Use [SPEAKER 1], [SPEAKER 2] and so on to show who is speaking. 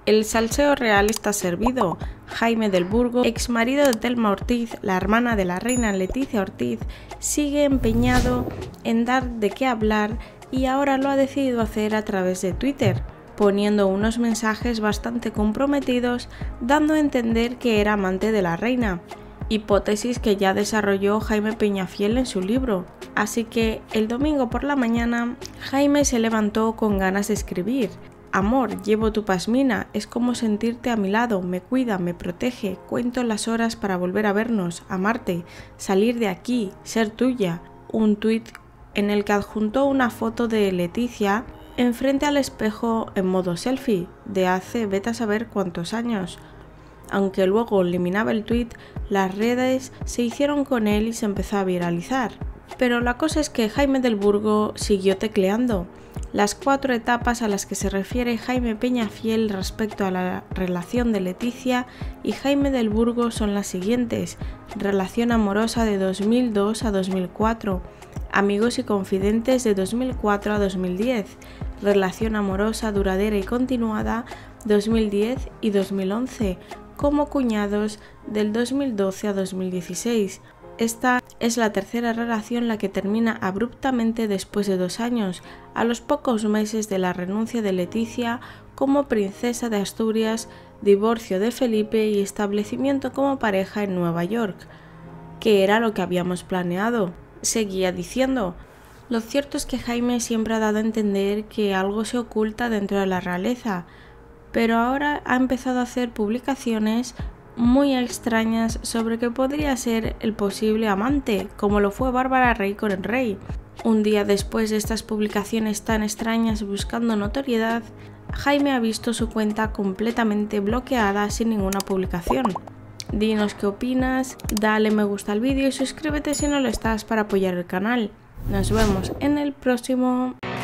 [SPEAKER 1] El salseo real está servido. Jaime del Burgo, ex marido de Telma Ortiz, la hermana de la reina Letizia Ortiz, sigue empeñado en dar de qué hablar y ahora lo ha decidido hacer a través de Twitter, poniendo unos mensajes bastante comprometidos, dando a entender que era amante de la reina, hipótesis que ya desarrolló Jaime Peñafiel en su libro. Así que el domingo por la mañana, Jaime se levantó con ganas de escribir. Amor, llevo tu pasmina, es como sentirte a mi lado, me cuida, me protege, cuento las horas para volver a vernos, amarte, salir de aquí, ser tuya. Un tuit en el que adjuntó una foto de Letizia enfrente al espejo en modo selfie, de hace vete a saber cuántos años. Aunque luego eliminaba el tuit, las redes se hicieron con él y se empezó a viralizar. Pero la cosa es que Jaime del Burgo siguió tecleando. Las 4 etapas a las que se refiere Jaime Peñafiel respecto a la relación de Letizia y Jaime del Burgo son las siguientes: relación amorosa de 2002 a 2004, amigos y confidentes de 2004 a 2010, relación amorosa duradera y continuada 2010 y 2011, como cuñados del 2012 a 2016. Esta es la tercera relación la que termina abruptamente después de 2 años, a los pocos meses de la renuncia de Letizia como princesa de Asturias, divorcio de Felipe y establecimiento como pareja en Nueva York, que era lo que habíamos planeado. Seguía diciendo: lo cierto es que Jaime siempre ha dado a entender que algo se oculta dentro de la realeza, pero ahora ha empezado a hacer publicaciones muy extrañas sobre que podría ser el posible amante, como lo fue Bárbara Rey con el rey. Un día después de estas publicaciones tan extrañas buscando notoriedad, Jaime ha visto su cuenta completamente bloqueada sin ninguna publicación. Dinos qué opinas, dale me gusta al vídeo y suscríbete si no lo estás para apoyar el canal. Nos vemos en el próximo.